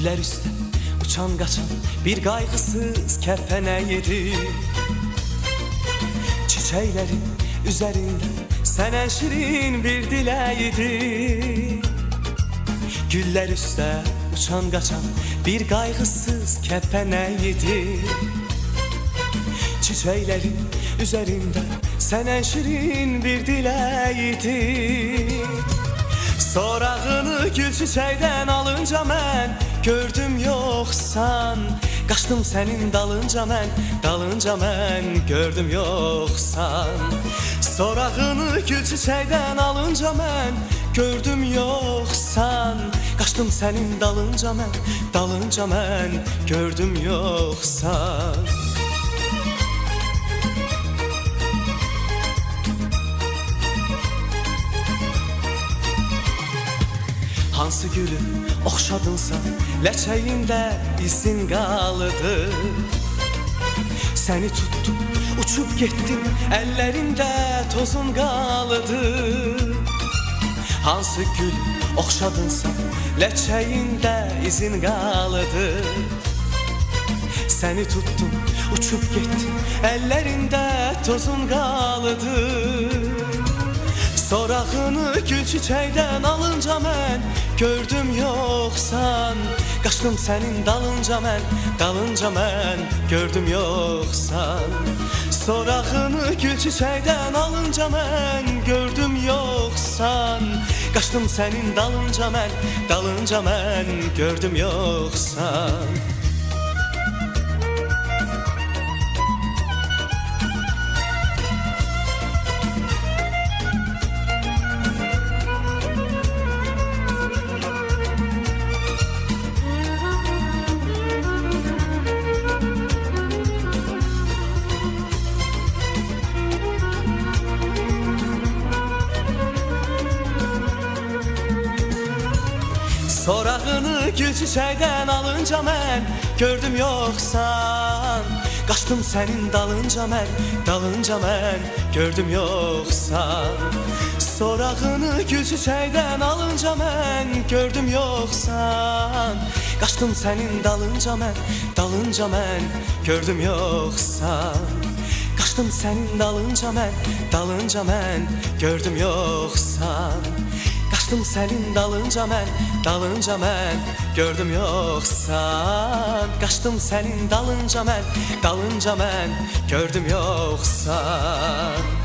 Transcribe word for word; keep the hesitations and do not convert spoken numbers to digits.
Güller üstte uçan kaçan bir kaygısız kepeneydi. Çiçeklerin üzerinde senen şirin bir dileydi. Güller üstte uçan kaçan bir kaygısız kepeneydi. Çiçeklerin üzerinde senen şirin bir dileydi. Sorağını gül çiçekten alınca mən gördüm yoksan. Kaçtım senin dalınca mən, dalınca mən gördüm yoksan. Sorağını gül çiçekten alınca mən gördüm yoksan. Kaçtım senin dalınca mən, dalınca mən gördüm yoksan. Hansı gülü oxşadınsa ləçəyində izin qalıdı. Səni tuttum, uçub getdim, əllərində tozun qalıdı. Hansı gül oxşadınsa ləçəyində izin qalıdı. Səni tuttum, uçub getdim, əllərində tozun qalıdı. Sorağını gül çiçekten alınca mən gördüm yoksan. Kaçtım senin dalınca mən, dalınca mən gördüm yoksan. Sorağını gül çiçekten alınca mən gördüm yoksan. Kaçtım senin dalınca mən, dalınca mən gördüm yoksan. Sorağını gül çiçekten alınca mən gördüm yoksan. Kaçtım senin dalınca mən, dalınca mən gördüm yoksan. Sorağını gül çiçekten alınca mən gördüm yoksan. Kaçtım senin dalınca mən, dalınca mən gördüm yoksan. Kaçtım senin dalınca mən, dalınca mən gördüm yoksan. Kaçtım senin dalınca mən, dalınca mən gördüm yoksan. Kaçtım senin dalınca mən, dalınca mən gördüm yoksan.